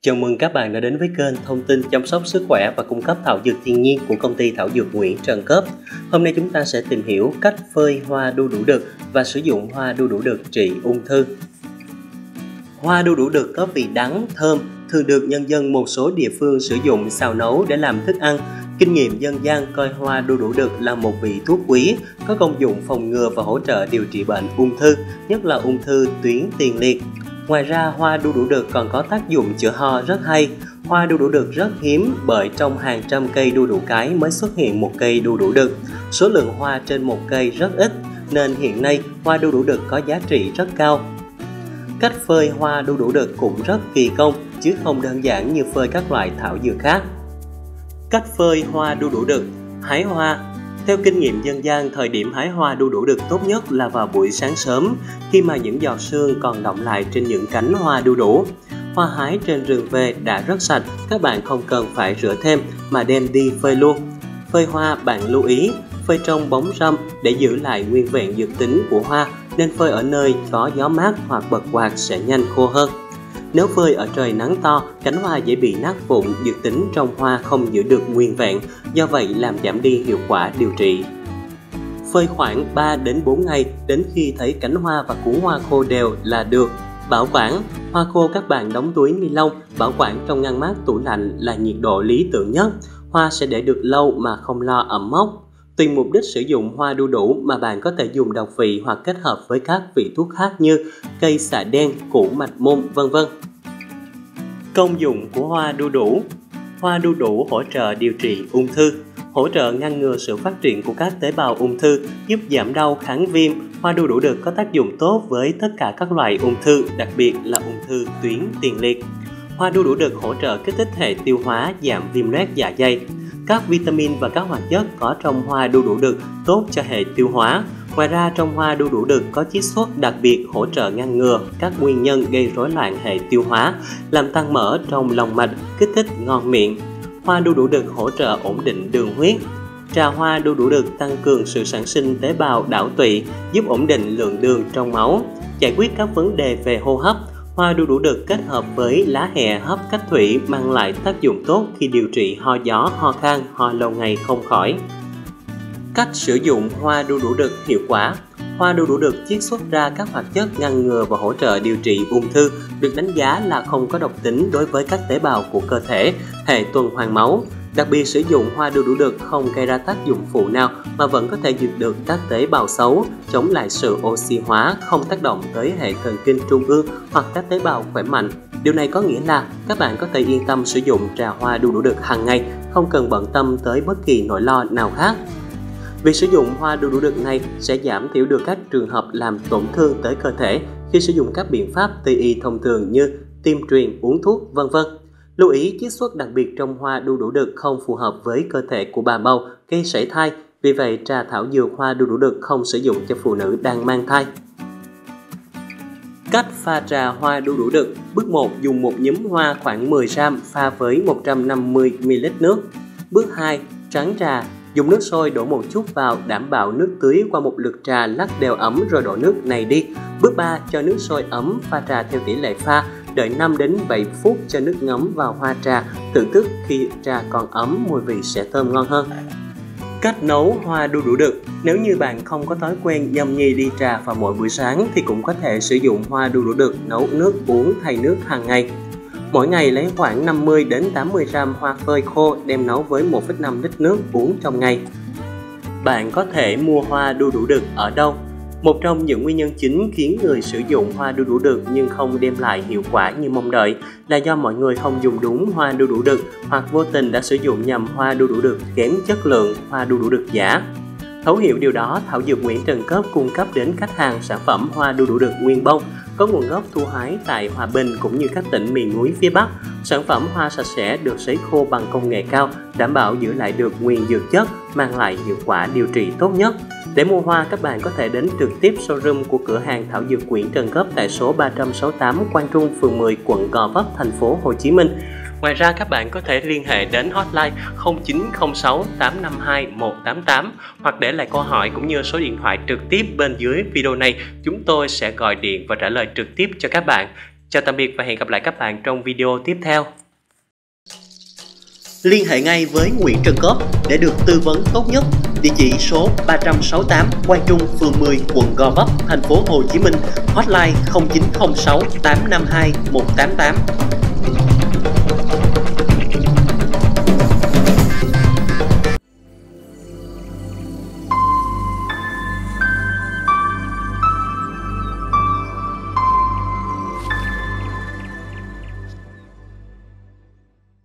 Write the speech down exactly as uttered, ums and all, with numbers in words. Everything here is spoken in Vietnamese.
Chào mừng các bạn đã đến với kênh thông tin chăm sóc sức khỏe và cung cấp thảo dược thiên nhiên của công ty thảo dược Nguyễn Trần Cấp. Hôm nay chúng ta sẽ tìm hiểu cách phơi hoa đu đủ đực và sử dụng hoa đu đủ đực trị ung thư. Hoa đu đủ đực có vị đắng, thơm, thường được nhân dân một số địa phương sử dụng xào nấu để làm thức ăn. Kinh nghiệm dân gian coi hoa đu đủ đực là một vị thuốc quý, có công dụng phòng ngừa và hỗ trợ điều trị bệnh ung thư, nhất là ung thư tuyến tiền liệt. Ngoài ra, hoa đu đủ đực còn có tác dụng chữa ho rất hay. Hoa đu đủ đực rất hiếm bởi trong hàng trăm cây đu đủ cái mới xuất hiện một cây đu đủ đực. Số lượng hoa trên một cây rất ít, nên hiện nay hoa đu đủ đực có giá trị rất cao. Cách phơi hoa đu đủ đực cũng rất kỳ công, chứ không đơn giản như phơi các loại thảo dược khác. Cách phơi hoa đu đủ đực: hái hoa. Theo kinh nghiệm dân gian, thời điểm hái hoa đu đủ đực tốt nhất là vào buổi sáng sớm, khi mà những giọt sương còn đọng lại trên những cánh hoa đu đủ. Hoa hái trên rừng về đã rất sạch, các bạn không cần phải rửa thêm mà đem đi phơi luôn. Phơi hoa bạn lưu ý, phơi trong bóng râm để giữ lại nguyên vẹn dược tính của hoa, nên phơi ở nơi có gió mát hoặc bật quạt sẽ nhanh khô hơn. Nếu phơi ở trời nắng to, cánh hoa dễ bị nát vụn, dược tính trong hoa không giữ được nguyên vẹn, do vậy làm giảm đi hiệu quả điều trị. Phơi khoảng ba đến bốn ngày đến khi thấy cánh hoa và cuống hoa khô đều là được. Bảo quản. Hoa khô các bạn đóng túi ni lông, bảo quản trong ngăn mát tủ lạnh là nhiệt độ lý tưởng nhất. Hoa sẽ để được lâu mà không lo ẩm mốc. Tùy mục đích sử dụng hoa đu đủ mà bạn có thể dùng độc vị hoặc kết hợp với các vị thuốc khác như cây xạ đen, củ mạch môn, vân vân. Công dụng của hoa đu đủ. Hoa đu đủ hỗ trợ điều trị ung thư, hỗ trợ ngăn ngừa sự phát triển của các tế bào ung thư, giúp giảm đau, kháng viêm. Hoa đu đủ đực có tác dụng tốt với tất cả các loại ung thư, đặc biệt là ung thư tuyến tiền liệt. Hoa đu đủ đực hỗ trợ kích thích hệ tiêu hóa, giảm viêm loét dạ dày. Các vitamin và các hoạt chất có trong hoa đu đủ đực tốt cho hệ tiêu hóa. Ngoài ra, trong hoa đu đủ đực có chiết xuất đặc biệt hỗ trợ ngăn ngừa các nguyên nhân gây rối loạn hệ tiêu hóa, làm tăng mỡ trong lòng mạch, kích thích ngon miệng. Hoa đu đủ đực hỗ trợ ổn định đường huyết. Trà hoa đu đủ đực tăng cường sự sản sinh tế bào đảo tụy, giúp ổn định lượng đường trong máu, giải quyết các vấn đề về hô hấp. Hoa đu đủ đực kết hợp với lá hẹ hấp cách thủy mang lại tác dụng tốt khi điều trị ho gió, ho khan, ho lâu ngày không khỏi. Cách sử dụng hoa đu đủ đực hiệu quả. Hoa đu đủ đực chiết xuất ra các hoạt chất ngăn ngừa và hỗ trợ điều trị ung thư, được đánh giá là không có độc tính đối với các tế bào của cơ thể, hệ tuần hoàn máu. Đặc biệt, sử dụng hoa đu đủ đực không gây ra tác dụng phụ nào mà vẫn có thể diệt được các tế bào xấu, chống lại sự oxy hóa, không tác động tới hệ thần kinh trung ương hoặc các tế bào khỏe mạnh. Điều này có nghĩa là các bạn có thể yên tâm sử dụng trà hoa đu đủ đực hàng ngày, không cần bận tâm tới bất kỳ nỗi lo nào khác. Việc sử dụng hoa đu đủ đực này sẽ giảm thiểu được các trường hợp làm tổn thương tới cơ thể khi sử dụng các biện pháp Tây y thông thường như tiêm truyền, uống thuốc, vân vân. Lưu ý, chiết xuất đặc biệt trong hoa đu đủ đực không phù hợp với cơ thể của bà bầu, gây sảy thai. Vì vậy, trà thảo dược hoa đu đủ đực không sử dụng cho phụ nữ đang mang thai. Cách pha trà hoa đu đủ đực. Bước một. Dùng một nhúm hoa khoảng mười gam pha với một trăm năm mươi mi li lít nước. Bước hai. Tráng trà. Dùng nước sôi đổ một chút vào, đảm bảo nước tưới qua một lượt trà, lắc đều ấm rồi đổ nước này đi. Bước ba. Cho nước sôi ấm, pha trà theo tỷ lệ pha. Đợi năm đến bảy phút cho nước ngấm vào hoa trà, thưởng thức khi trà còn ấm, mùi vị sẽ thơm ngon hơn. Cách nấu hoa đu đủ đực. Nếu như bạn không có thói quen nhâm nhi ly trà vào mỗi buổi sáng thì cũng có thể sử dụng hoa đu đủ đực nấu nước uống thay nước hàng ngày. Mỗi ngày lấy khoảng năm mươi đến tám mươi gam hoa phơi khô đem nấu với một phẩy năm lít nước uống trong ngày. Bạn có thể mua hoa đu đủ đực ở đâu? Một trong những nguyên nhân chính khiến người sử dụng hoa đu đủ đực nhưng không đem lại hiệu quả như mong đợi là do mọi người không dùng đúng hoa đu đủ đực hoặc vô tình đã sử dụng nhầm hoa đu đủ đực kém chất lượng, hoa đu đủ đực giả. Thấu hiểu điều đó, Thảo Dược Nguyễn Trần Cấp cung cấp đến khách hàng sản phẩm hoa đu đủ đực nguyên bông có nguồn gốc thu hái tại Hòa Bình cũng như các tỉnh miền núi phía Bắc. Sản phẩm hoa sạch sẽ được sấy khô bằng công nghệ cao, đảm bảo giữ lại được nguyên dược chất, mang lại hiệu quả điều trị tốt nhất. Để mua hoa, các bạn có thể đến trực tiếp showroom của cửa hàng Thảo Dược Nguyễn Trần Cấp tại số ba trăm sáu mươi tám Quang Trung, phường mười, quận Gò Vấp, thành phố Hồ Chí Minh. Ngoài ra, các bạn có thể liên hệ đến hotline không chín không sáu tám năm hai một tám tám hoặc để lại câu hỏi cũng như số điện thoại trực tiếp bên dưới video này. Chúng tôi sẽ gọi điện và trả lời trực tiếp cho các bạn. Chào tạm biệt và hẹn gặp lại các bạn trong video tiếp theo. Liên hệ ngay với Nguyễn Trần Cấp để được tư vấn tốt nhất. Địa chỉ số ba trăm sáu mươi tám Quang Trung, phường mười, quận Gò Vấp, thành phố Hồ Chí Minh. Hotline không chín không sáu tám năm hai một tám tám.